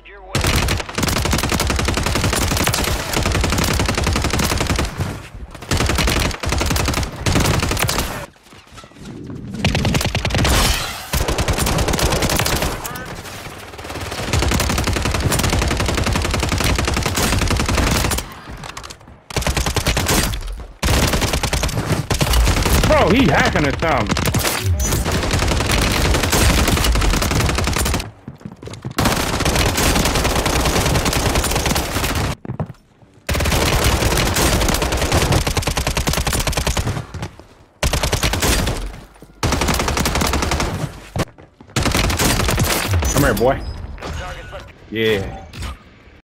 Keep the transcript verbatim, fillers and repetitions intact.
headed your way. Bro, he hacking at something. Come here, boy. Yeah.